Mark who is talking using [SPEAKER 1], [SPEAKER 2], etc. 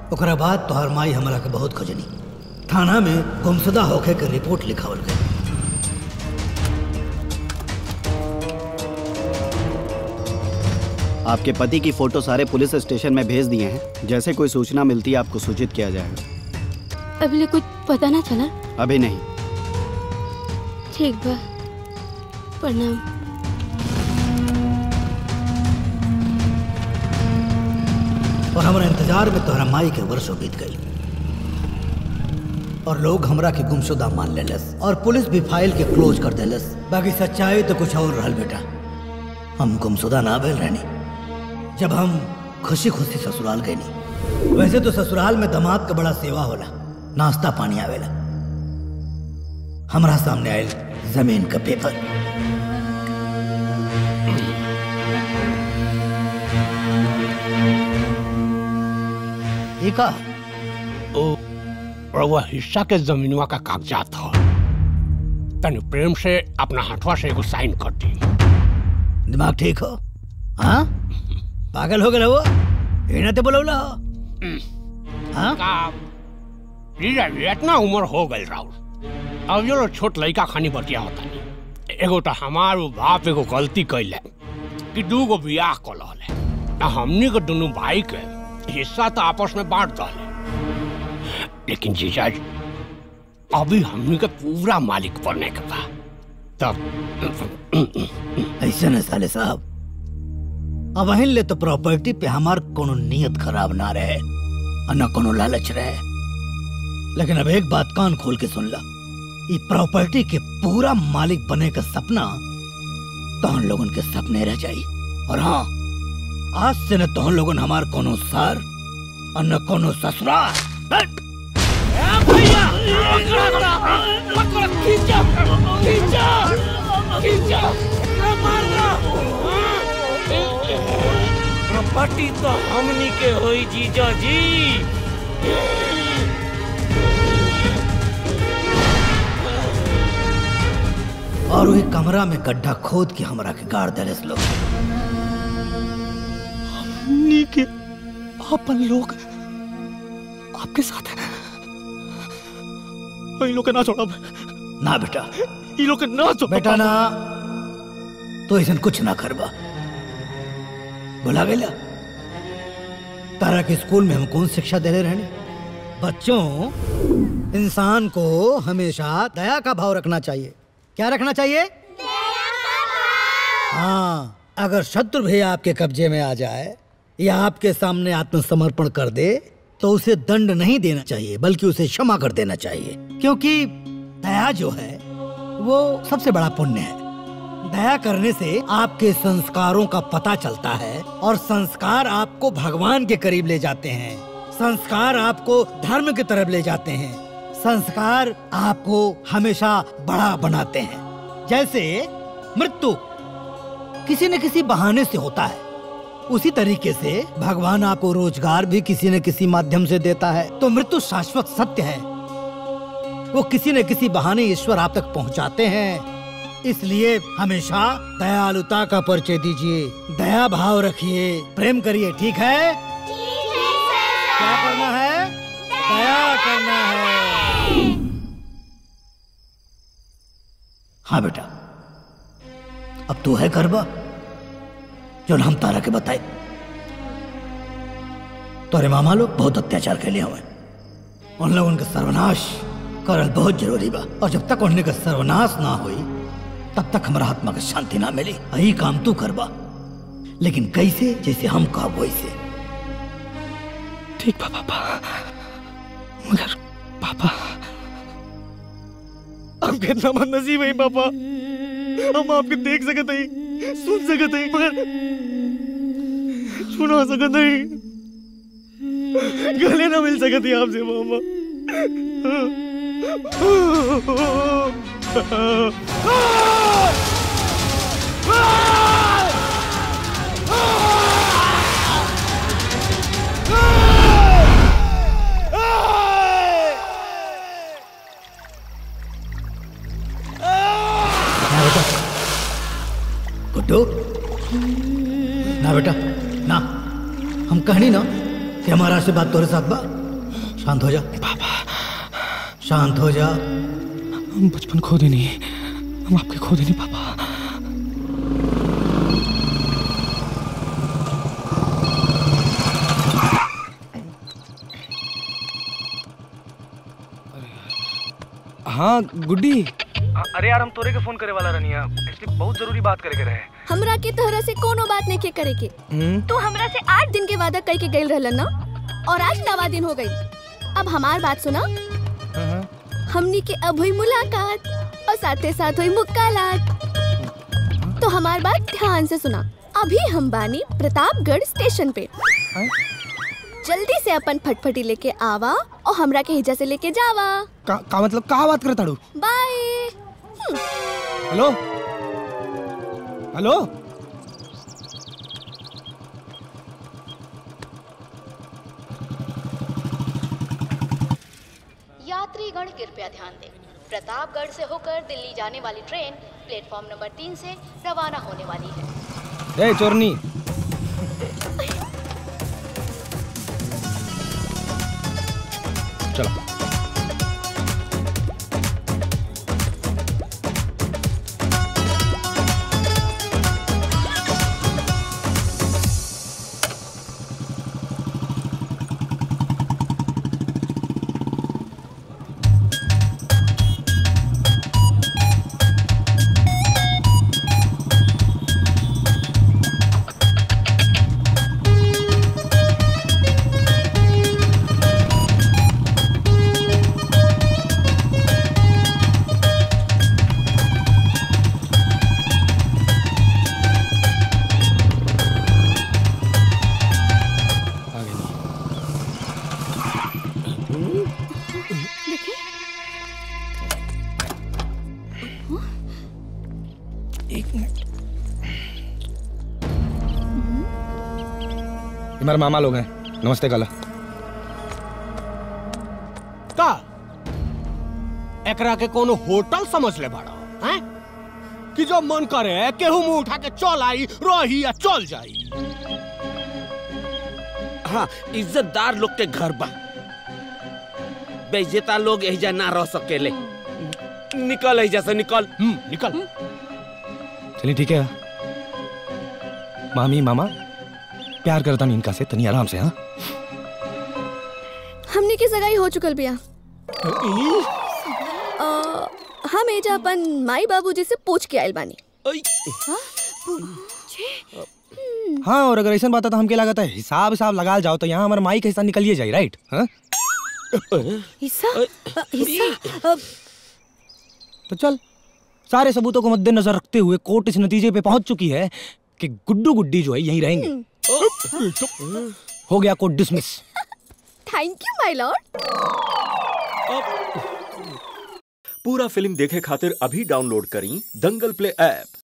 [SPEAKER 1] ओकरा बाद तोहर माई हमरा के बहुत खोजनी। थाना में गुमशुदा होके के रिपोर्ट लिखावल गई।
[SPEAKER 2] आपके पति की फोटो सारे पुलिस स्टेशन में भेज दिए हैं। जैसे कोई सूचना मिलती है आपको सूचित किया जाएगा।
[SPEAKER 3] अभी कुछ पता ना चला?
[SPEAKER 2] अभी नहीं।
[SPEAKER 3] ठीक बा, प्रणाम।
[SPEAKER 1] और हमारा इंतजार में तोहरा माई के वर्षों बीत गई और लोग हमरा के गुमशुदा मान लेलस और पुलिस भी फाइल के क्लोज कर देलस। बाकी सच्चाई तो कुछ और रहल बेटा। हम गुमशुदा ना भेल रहनी जब हम खुशी खुशी ससुराल गए नहीं। वैसे तो ससुराल में दामाद का बड़ा सेवा होला, नाश्ता पानी आवेला। हमारा सामने आयल जमीन का पेपर।
[SPEAKER 4] का वह हिस्सा के जमीनवा का कागजात हो। तनी प्रेम से अपना हाथवा से एगो साइन कर दी।
[SPEAKER 1] दिमाग ठीक हो? हाँ, पागल हो गए वो? इन्हें तो बोलौला हो? हाँ?
[SPEAKER 4] इतना उम्र हो गई राहुल। अब जो छोट लड़का खानी बतिया होता नहीं। एगो तो हमार बाप एगो गलती कैले कि दूगो बियाह कर ले। हमनी के दोनों भाई के हिस्सा तो आपस में बांट डाले, लेकिन जीजा जी अभी हमनी के पूरा मालिक बनने के बाद तब
[SPEAKER 1] ऐसे न साले साहब, अब अहिन ले तो प्रॉपर्टी पे हमार कोनो नियत खराब ना रहे और न कोनो लालच रहे। लेकिन अब एक बात कान खोल के सुन ला, ये प्रॉपर्टी के पूरा मालिक बने का सपना तो हम लोगन के सपने रह जाई। और हाँ, आज से न तो हम लोगन हमार कोनो सार और न कोनो ससुराल।
[SPEAKER 5] प्रॉपर्टी तो हमनी के होई जीजा जी।
[SPEAKER 1] और वही कमरा में गड्ढा खोद के हमरा के गाड़ देलस लोग।
[SPEAKER 5] हमनी के अपन लोग आपके साथ है। इन लोग के ना छोड़ा।
[SPEAKER 1] ना बेटा,
[SPEAKER 5] इन लोग के ना छोड़ा
[SPEAKER 1] बेटा ना, तो ऐसा कुछ ना करबा। बोला गया तारा के स्कूल में हम कौन शिक्षा दे रहे रहने? बच्चों, इंसान को हमेशा दया का भाव रखना चाहिए। क्या रखना चाहिए? हाँ, अगर शत्रु भी आपके कब्जे में आ जाए या आपके सामने आत्मसमर्पण कर दे तो उसे दंड नहीं देना चाहिए, बल्कि उसे क्षमा कर देना चाहिए। क्योंकि दया जो है वो सबसे बड़ा पुण्य है। दया करने से आपके संस्कारों का पता चलता है और संस्कार आपको भगवान के करीब ले जाते हैं। संस्कार आपको धर्म की तरफ ले जाते हैं। संस्कार आपको हमेशा बड़ा बनाते हैं। जैसे मृत्यु किसी न किसी बहाने से होता है, उसी तरीके से भगवान आपको रोजगार भी किसी न किसी माध्यम से देता है। तो मृत्यु शाश्वत सत्य है, वो किसी न किसी बहाने ईश्वर आप तक पहुंचाते हैं। इसलिए हमेशा दयालुता का परिचय दीजिए, दया भाव रखिए, प्रेम करिए। ठीक है? क्या करना है? दया करना है। हाँ बेटा, अब तू है करबा जो हम तारा के बताए। तोरे मामा लोग बहुत अत्याचार के लिए हुए, उन लोगों उनका सर्वनाश करल बहुत जरूरी बा। और जब तक उन्हें का सर्वनाश ना हुई तब तक हमारा आत्मा का शांति ना मिली। यही काम तू करबा, लेकिन कैसे? जैसे हम कहा वैसे।
[SPEAKER 5] ठीक बा पापा, मगर पापा हम कितना नसीब है पापा। हम आपके देख सकते हैं, सुन सकते हैं, मगर सुना सकते हैं, गले ना मिल सकते आपसे पापा।
[SPEAKER 1] गुड्डू, ना बेटा ना, हम कहनी ना कि हमारा आशीर्वाद तोरे साथ बा। शांत हो जा
[SPEAKER 5] पापा,
[SPEAKER 1] शांत हो जा।
[SPEAKER 5] हम बचपन खो देनी, हम आपके खो देनी पापा। हाँ गुड्डी।
[SPEAKER 6] अरे यार हम तोरे के फोन करे वाला रनिया, एक्चुअली बहुत जरूरी बात करे के रहे।
[SPEAKER 3] हमरा के तोहरा से कोनो बात नहीं के करे के। तू हमरा से 8 दिन के वादा कह के गइल रहलन ना, और आज 9वां दिन हो गई। अब हमार बात सुना। हमनी के अब हुई मुलाकात और साथे साथ हुई मुक्कालात। तो हमार बात ध्यान से सुना। अभी हम बानी प्रतापगढ़ स्टेशन पे। जल्दी से अपन फटफटी लेके आवा और हमरा के हिजा से लेके जावा।
[SPEAKER 5] का मतलब का बात करता हूँ?
[SPEAKER 3] बाय।
[SPEAKER 5] Hello hello.
[SPEAKER 7] यात्रीगण कृपया ध्यान दें। प्रतापगढ़ से होकर दिल्ली जाने वाली ट्रेन प्लेटफॉर्म नंबर 3 से रवाना होने वाली है।
[SPEAKER 5] ए चोरनी, चलो। हमारे मामा लोग हैं। नमस्ते काला।
[SPEAKER 4] का एकरा के कोनो होटल समझ ले बड़ा हैं? कि जो मन करे केहू मुंह उठा के चल आई, रही या चल जाई।
[SPEAKER 8] हाँ, इज्जतदार लोग के घर बा, बेइज्जता लोग एहिजा ना रह सकेले। निकल एहिजा से, निकल।
[SPEAKER 4] निकल।
[SPEAKER 5] चलिए ठीक है। मामी मामा प्यार करता नहीं इनका से, तनी आराम से। हाँ,
[SPEAKER 3] हमने की सगाई हो चुकल बिया। हम एजा अपन माई बाबूजी से पूछ के आइल बानी।
[SPEAKER 5] हाँ, और अगर ऐसा बात है तो हमके लागत है हिसाब लगा जाओ तो यहाँ हमारे माई का हिस्सा निकलिए जाए। राइट? हाँ,
[SPEAKER 3] हिस्सा
[SPEAKER 5] तो चल, सारे सबूतों को मद्देनजर रखते हुए कोर्ट इस नतीजे पे पहुंच चुकी है कि गुड्डू गुड्डी जो है यहीं रहेंगे। हो गया court dismiss.
[SPEAKER 3] Thank you my lord.
[SPEAKER 9] पूरा फिल्म देखे खातिर अभी डाउनलोड करी दंगल प्ले ऐप।